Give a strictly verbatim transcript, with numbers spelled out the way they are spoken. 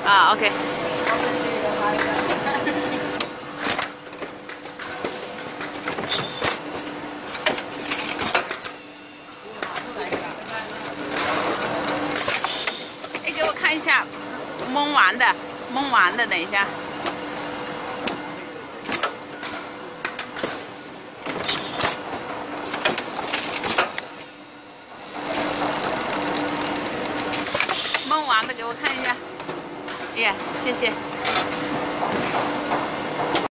啊 ，OK。哎，给我看一下，焖完的，焖完的，等一下。 焖完的给我看一下，耶，谢谢。